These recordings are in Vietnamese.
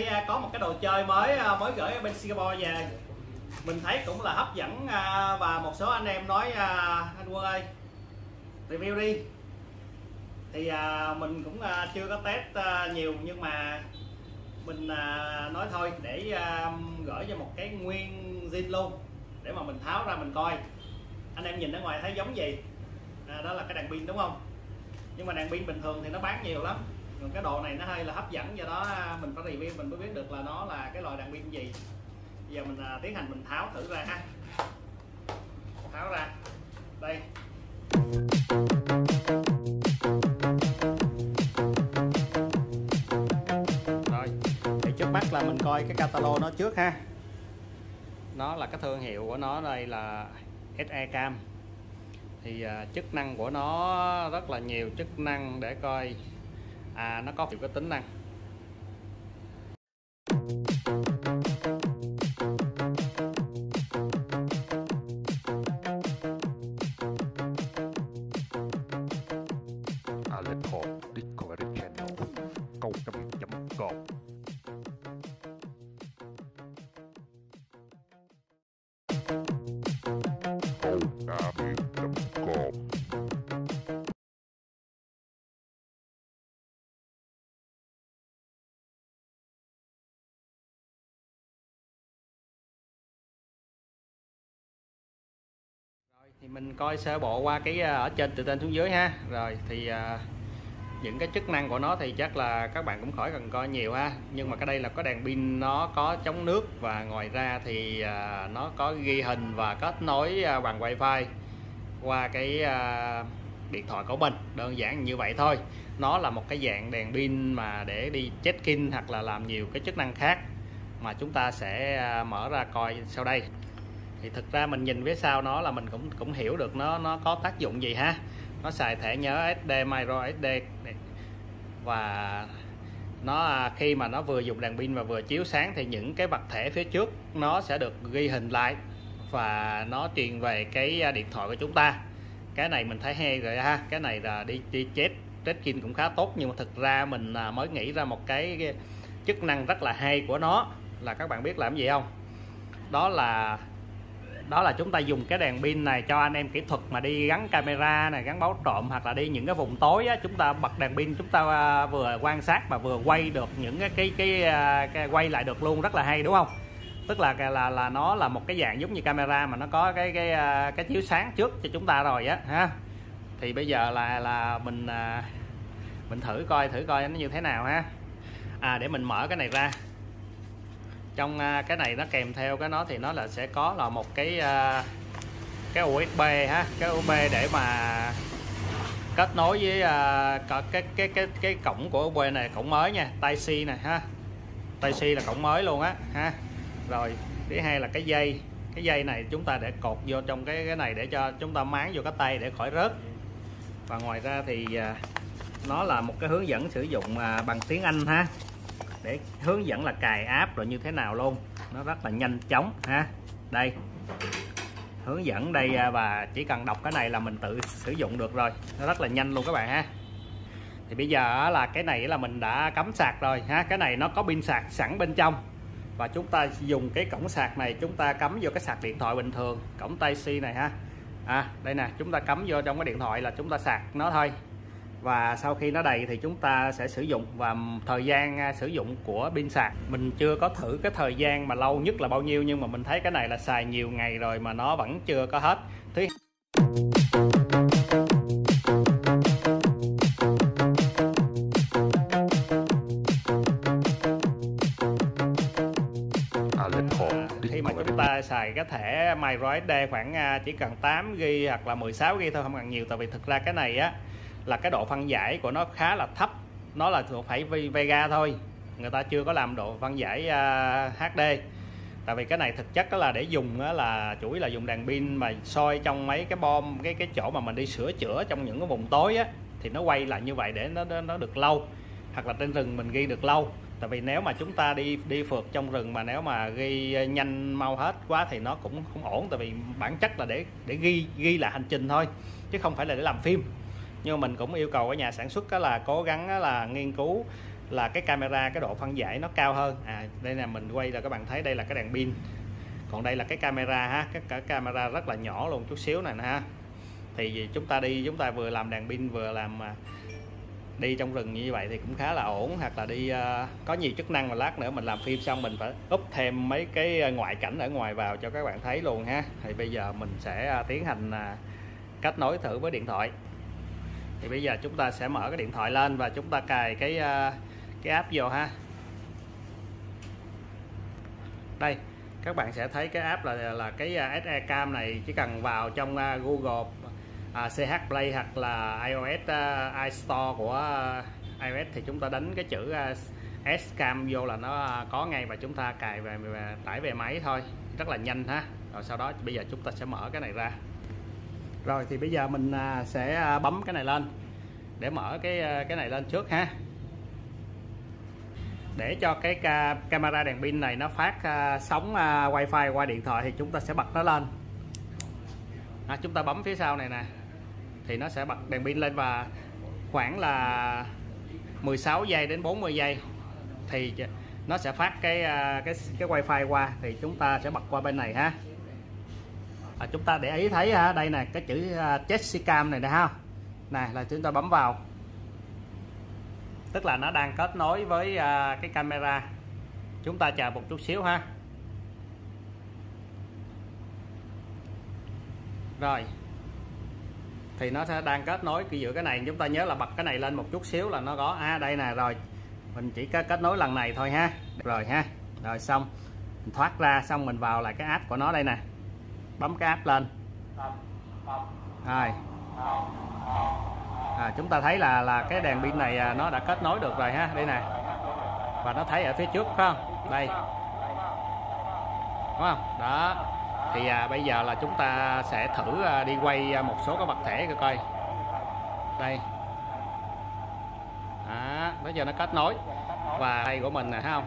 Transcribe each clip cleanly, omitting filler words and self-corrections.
có một cái đồ chơi mới gửi ở bên Singapore về. Mình thấy cũng là hấp dẫn và một số anh em nói anh Quân ơi review đi. Thì mình cũng chưa có test nhiều, nhưng mà mình nói thôi để gửi cho một cái nguyên zin luôn để mà mình tháo ra mình coi. Anh em nhìn ở ngoài thấy giống gì? Đó là cái đèn pin đúng không? Nhưng mà đèn pin bình thường thì nó bán nhiều lắm. Còn cái đồ này nó hơi là hấp dẫn, do đó mình phải review mình mới biết được là nó là cái loại đèn pin gì. Bây giờ mình tiến hành mình tháo thử ra ha. Tháo ra đây. Rồi thì trước mắt là mình coi cái catalog nó trước ha. Nó là cái thương hiệu của nó đây là SE Cam. Thì chức năng của nó rất là nhiều chức năng để coi. Nó có nhiều cái tính năng. Discovery Channel câu .com. Thì mình coi sơ bộ qua cái ở trên từ trên xuống dưới ha. Rồi thì những cái chức năng của nó thì chắc là các bạn cũng khỏi cần coi nhiều ha. Nhưng mà cái đây là có đèn pin, nó có chống nước, và ngoài ra thì nó có ghi hình và kết nối bằng wifi qua cái điện thoại của mình. Đơn giản như vậy thôi. Nó là một cái dạng đèn pin mà để đi check-in hoặc là làm nhiều cái chức năng khác mà chúng ta sẽ mở ra coi sau đây. Thì thực ra mình nhìn phía sau nó là mình cũng hiểu được nó có tác dụng gì ha. Nó xài thẻ nhớ SD micro SD, và nó khi mà nó vừa dùng đèn pin và vừa chiếu sáng thì những cái vật thể phía trước nó sẽ được ghi hình lại và nó truyền về cái điện thoại của chúng ta. Cái này mình thấy hay rồi ha. Cái này là đi check-in cũng khá tốt, nhưng mà thực ra mình mới nghĩ ra một cái chức năng rất là hay của nó là các bạn biết làm gì không? Đó là chúng ta dùng cái đèn pin này cho anh em kỹ thuật mà đi gắn camera này, gắn báo trộm, hoặc là đi những cái vùng tối á, chúng ta bật đèn pin, chúng ta vừa quan sát mà vừa quay được những cái quay lại được luôn, rất là hay đúng không? Tức là nó là một cái dạng giống như camera mà nó có cái chiếu sáng trước cho chúng ta rồi á ha. Thì bây giờ là mình thử coi nó như thế nào ha. Để mình mở cái này ra. Trong cái này nó kèm theo cái nó thì nó là sẽ có là một cái USB ha, cái USB để mà kết nối với cái cổng của USB này, cổng mới nha, Type-C này ha. Type-C là cổng mới luôn á ha. Rồi thứ hai là cái dây này chúng ta để cột vô trong cái này để cho chúng ta máng vô cái tay để khỏi rớt. Và ngoài ra thì nó là một cái hướng dẫn sử dụng bằng tiếng Anh ha, để hướng dẫn là cài app rồi như thế nào luôn. Nó rất là nhanh chóng ha. Đây hướng dẫn đây, và chỉ cần đọc cái này là mình tự sử dụng được rồi. Nó rất là nhanh luôn các bạn ha. Thì bây giờ là cái này là mình đã cắm sạc rồi ha. Cái này nó có pin sạc sẵn bên trong, và chúng ta dùng cái cổng sạc này chúng ta cắm vô cái sạc điện thoại bình thường, cổng Type-C này ha. Đây nè, chúng ta cắm vô trong cái điện thoại là chúng ta sạc nó thôi. Và sau khi nó đầy thì chúng ta sẽ sử dụng. Và thời gian sử dụng của pin sạc mình chưa có thử cái thời gian mà lâu nhất là bao nhiêu, nhưng mà mình thấy cái này là xài nhiều ngày rồi mà nó vẫn chưa có hết. Khi mà chúng ta xài cái thẻ micro SD khoảng chỉ cần 8GB hoặc là 16GB thôi, không cần nhiều. Tại vì thực ra cái này á là cái độ phân giải của nó khá là thấp, nó là thuộc phải Vega thôi, người ta chưa có làm độ phân giải HD. Tại vì cái này thực chất đó là để dùng đó là chủ yếu là dùng đèn pin mà soi trong mấy cái bom, cái chỗ mà mình đi sửa chữa trong những cái vùng tối á, thì nó quay lại như vậy để nó được lâu, hoặc là trên rừng mình ghi được lâu. Tại vì nếu mà chúng ta đi phượt trong rừng mà nếu mà ghi nhanh mau hết quá thì nó cũng không ổn. Tại vì bản chất là để ghi lại hành trình thôi, chứ không phải là để làm phim. Nhưng mà mình cũng yêu cầu cái nhà sản xuất đó là cố gắng là nghiên cứu là cái camera cái độ phân giải nó cao hơn. Đây là mình quay là các bạn thấy đây là cái đèn pin, còn đây là cái camera ha, cái camera rất là nhỏ luôn, chút xíu này nè ha. Thì chúng ta vừa làm đèn pin vừa làm đi trong rừng như vậy thì cũng khá là ổn, hoặc là đi có nhiều chức năng mà lát nữa mình làm phim xong mình phải úp thêm mấy cái ngoại cảnh ở ngoài vào cho các bạn thấy luôn ha. Thì bây giờ mình sẽ tiến hành kết nối thử với điện thoại. Thì bây giờ chúng ta sẽ mở cái điện thoại lên và chúng ta cài cái app vô ha. Đây các bạn sẽ thấy cái app là cái SE Cam này, chỉ cần vào trong Google CH Play hoặc là iOS iStore của iOS thì chúng ta đánh cái chữ S Cam vô là nó có ngay, và chúng ta cài về tải về máy thôi, rất là nhanh ha. Rồi sau đó bây giờ chúng ta sẽ mở cái này ra. Rồi thì bây giờ mình sẽ bấm cái này lên để mở cái này lên trước ha. Để cho cái camera đèn pin này nó phát sóng wifi qua điện thoại thì chúng ta sẽ bật nó lên. Chúng ta bấm phía sau này nè thì nó sẽ bật đèn pin lên, và khoảng là 16 giây đến 40 giây thì nó sẽ phát cái wifi qua, thì chúng ta sẽ bật qua bên này ha. Chúng ta để ý thấy đây nè cái chữ Jessicam này nè ha, này là chúng ta bấm vào, tức là nó đang kết nối với cái camera. Chúng ta chờ một chút xíu ha. Rồi thì nó sẽ đang kết nối giữa cái này, chúng ta nhớ là bật cái này lên một chút xíu là nó có đây nè. Rồi mình chỉ kết nối lần này thôi ha. Rồi ha, rồi xong mình thoát ra, xong mình vào lại cái app của nó đây nè, bấm cái app lên. Rồi chúng ta thấy là cái đèn pin này nó đã kết nối được rồi ha, đây nè, và nó thấy ở phía trước phải không, đây đúng không đó. Thì bây giờ là chúng ta sẽ thử đi quay một số cái vật thể coi. Đây bây giờ nó kết nối và đây của mình nè, thấy không.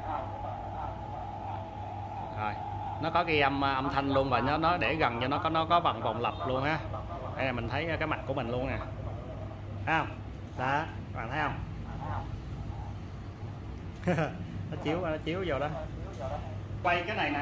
Rồi nó có ghi âm thanh luôn, và nó để gần cho nó có vòng lặp luôn ha. Đây là mình thấy cái mặt của mình luôn nè, thấy không đó, các bạn thấy không. nó chiếu vô đó. Quay cái này nè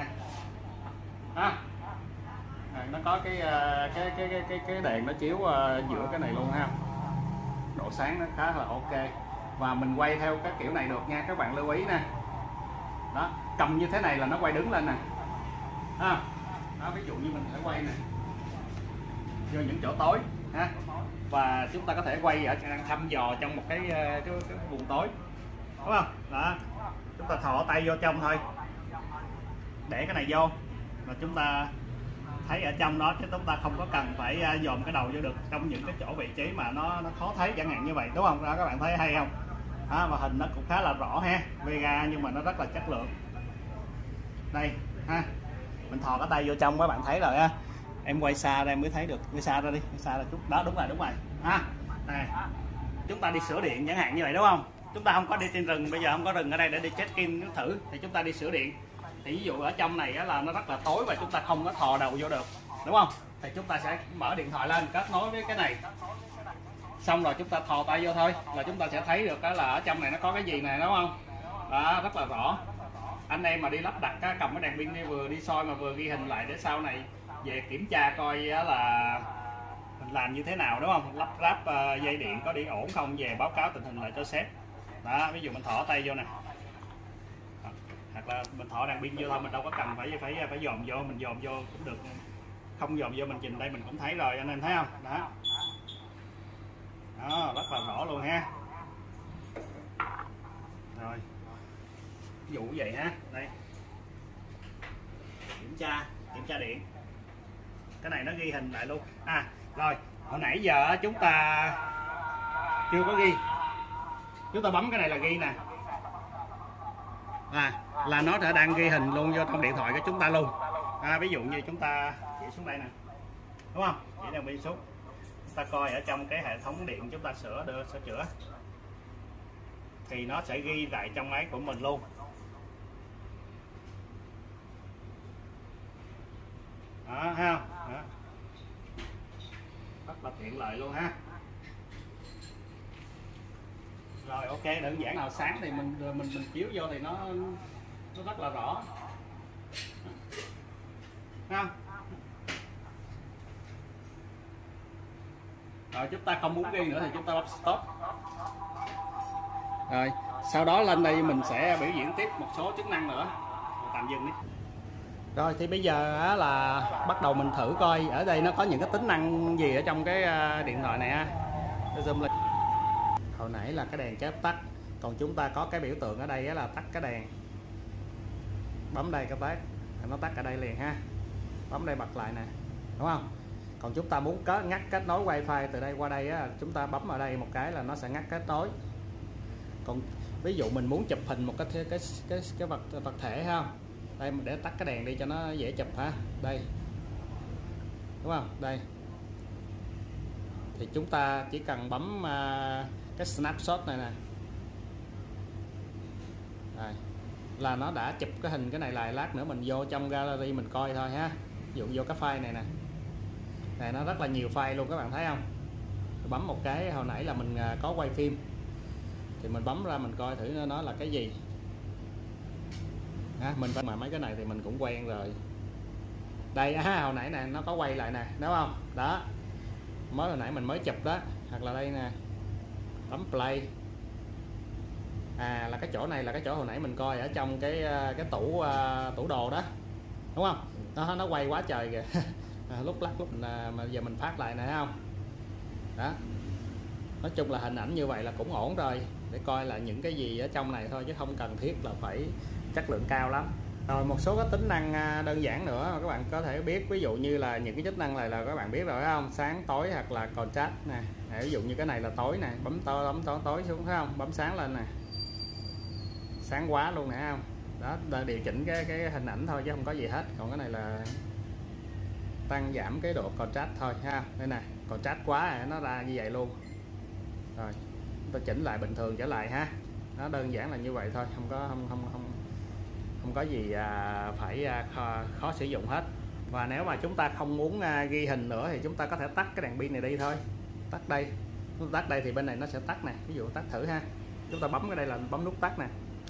nó có cái đèn nó chiếu giữa cái này luôn ha, độ sáng nó khá là ok, và mình quay theo cái kiểu này được nha, các bạn lưu ý nè. Đó, cầm như thế này là nó quay đứng lên nè đó, ví dụ như mình phải quay nè vô những chỗ tối ha, và chúng ta có thể quay ở thăm dò trong một cái vùng tối, đúng không đó. Chúng ta thò tay vô trong thôi, để cái này vô là chúng ta thấy ở trong đó, chứ chúng ta không có cần phải dòm cái đầu vô được trong những cái chỗ vị trí mà nó khó thấy, chẳng hạn như vậy, đúng không đó. Các bạn thấy hay không và hình nó cũng khá là rõ ha, Vega nhưng mà nó rất là chất lượng. Đây ha, mình thò cái tay vô trong các bạn thấy rồi ha. Em quay xa đây mới thấy được, quay xa ra đi, quay xa ra chút đó, đúng rồi ha. Này chúng ta đi sửa điện chẳng hạn như vậy, đúng không. Chúng ta không có đi trên rừng, bây giờ không có rừng ở đây để đi check-in thử, thì chúng ta đi sửa điện. Thì ví dụ ở trong này là nó rất là tối và chúng ta không có thò đầu vô được, đúng không, thì chúng ta sẽ mở điện thoại lên kết nối với cái này, xong rồi chúng ta thò tay vô thôi là chúng ta sẽ thấy được là ở trong này nó có cái gì này, đúng không đó, rất là rõ. Anh em mà đi lắp đặt cầm cái đèn pin đi, vừa đi soi mà vừa ghi hình lại để sau này về kiểm tra coi là mình làm như thế nào, đúng không, lắp ráp dây điện có đi ổn không, về báo cáo tình hình lại cho sếp đó. Ví dụ mình thỏ tay vô nè, hoặc là mình thọ đèn pin vô thôi, mình đâu có cần phải dòm vô, mình dòm vô cũng được, không dòm vô mình nhìn đây mình cũng thấy rồi, anh em thấy không đó, rất là rõ luôn ha. Rồi ví dụ vậy ha, đây kiểm tra điện, cái này nó ghi hình lại luôn. Rồi hồi nãy giờ chúng ta chưa có ghi, chúng ta bấm cái này là ghi nè, là nó đã đang ghi hình luôn vô trong điện thoại của chúng ta luôn. Ví dụ như chúng ta chỉ xuống đây nè, đúng không, chỉ đèn pin xuống, chúng ta coi ở trong cái hệ thống điện chúng ta sửa chữa thì nó sẽ ghi lại trong máy của mình luôn. Đó, thấy không đó. Rất là tiện lợi luôn ha. Rồi ok. ok, đơn giản nào sáng thì mình chiếu vô thì nó rất là rõ. Không? Rồi chúng ta không muốn ghi nữa thì chúng ta bấm stop. Rồi sau đó lên đây mình sẽ biểu diễn tiếp một số chức năng nữa. Tạm dừng đi. Rồi thì bây giờ là bắt đầu mình thử coi ở đây nó có những cái tính năng gì ở trong cái điện thoại này ha. Zoom lên. Hồi nãy là cái đèn chớp tắt, còn chúng ta có cái biểu tượng ở đây là tắt cái đèn. Bấm đây các bác, nó tắt ở đây liền ha. Bấm đây bật lại nè, đúng không? Còn chúng ta muốn ngắt kết nối wifi từ đây qua đây á, chúng ta bấm ở đây một cái là nó sẽ ngắt kết nối. Còn ví dụ mình muốn chụp hình một cái vật thể không? Đây để tắt cái đèn đi cho nó dễ chụp ha. Đây, đúng không? Đây thì chúng ta chỉ cần bấm cái snapshot này nè, đây là nó đã chụp cái hình cái này lại. Lát nữa mình vô trong gallery mình coi thôi ha. Ví dụ vô cái file này nè, này nó rất là nhiều file luôn, các bạn thấy không? Bấm một cái, hồi nãy là mình có quay phim thì mình bấm ra mình coi thử nó là cái gì. Mình mà mấy cái này thì mình cũng quen rồi. Đây hồi nãy nè nó có quay lại nè, đúng không? Đó, mới hồi nãy mình mới chụp đó. Hoặc là đây nè, bấm play. Là cái chỗ này là cái chỗ hồi nãy mình coi ở trong cái tủ đồ đó, đúng không? Nó quay quá trời kìa. Lúc mà giờ mình phát lại nè, thấy không? Đó, nói chung là hình ảnh như vậy là cũng ổn rồi, để coi là những cái gì ở trong này thôi, chứ không cần thiết là phải chất lượng cao lắm. Rồi một số cái tính năng đơn giản nữa mà các bạn có thể biết, ví dụ như là những cái chức năng này là các bạn biết rồi phải không? Sáng tối hoặc là contrast nè. Ví dụ như cái này là tối nè, bấm tối xuống thấy không? Bấm sáng lên nè, sáng quá luôn nè, không? Đó, điều chỉnh cái hình ảnh thôi chứ không có gì hết. Còn cái này là tăng giảm cái độ contrast thôi ha. Đây nè, contrast quá nó ra như vậy luôn. Rồi tôi chỉnh lại bình thường trở lại ha. Nó đơn giản là như vậy thôi, không có gì phải khó sử dụng hết. Và nếu mà chúng ta không muốn ghi hình nữa thì chúng ta có thể tắt cái đèn pin này đi thôi. Tắt đây thì bên này nó sẽ tắt nè. Ví dụ tắt thử ha, chúng ta bấm cái đây là bấm nút tắt nè,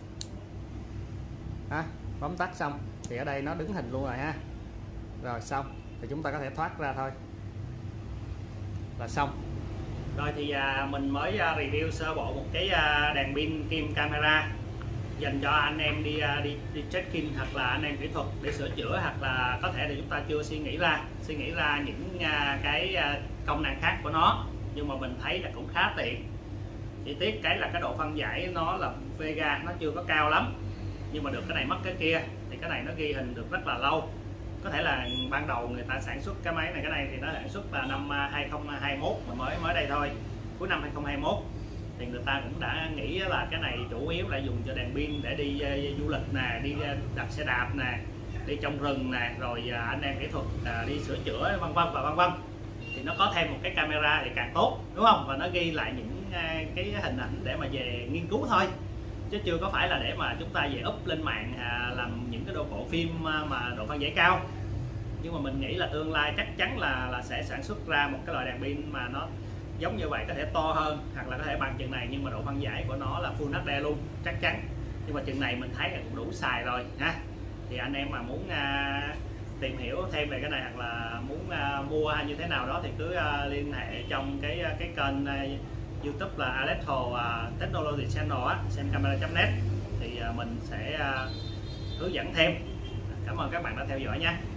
bấm tắt xong thì ở đây nó đứng hình luôn rồi ha. Rồi xong thì chúng ta có thể thoát ra thôi là xong. Rồi thì mình mới review sơ bộ một cái đèn pin kim camera dành cho anh em đi check-in hoặc là anh em kỹ thuật để sửa chữa, hoặc là có thể là chúng ta chưa suy nghĩ ra những cái công năng khác của nó, nhưng mà mình thấy là cũng khá tiện. Chỉ tiếc cái là cái độ phân giải nó là Vega, nó chưa có cao lắm, nhưng mà được cái này mất cái kia thì cái này nó ghi hình được rất là lâu. Có thể là ban đầu người ta sản xuất cái máy này, cái này thì nó sản xuất là năm 2021 mà mới đây thôi, cuối năm 2021 thì người ta cũng đã nghĩ là cái này chủ yếu là dùng cho đèn pin để đi du lịch nè, đi đạp xe đạp nè, đi trong rừng nè, rồi anh em kỹ thuật đi sửa chữa vân vân. Thì nó có thêm một cái camera thì càng tốt, đúng không? Và nó ghi lại những cái hình ảnh để mà về nghiên cứu thôi, chứ chưa có phải là để mà chúng ta về up lên mạng làm những cái bộ phim mà độ phân giải cao. Nhưng mà mình nghĩ là tương lai chắc chắn là sẽ sản xuất ra một cái loại đèn pin mà nó giống như vậy, có thể to hơn hoặc là có thể bằng chừng này, nhưng mà độ phân giải của nó là Full HD luôn, chắc chắn. Nhưng mà chừng này mình thấy là cũng đủ xài rồi ha. Thì anh em mà muốn tìm hiểu thêm về cái này hoặc là muốn mua hay như thế nào đó thì cứ liên hệ trong cái kênh YouTube là Aletho Technology Channel semcamera.net thì mình sẽ hướng dẫn thêm. Cảm ơn các bạn đã theo dõi nha.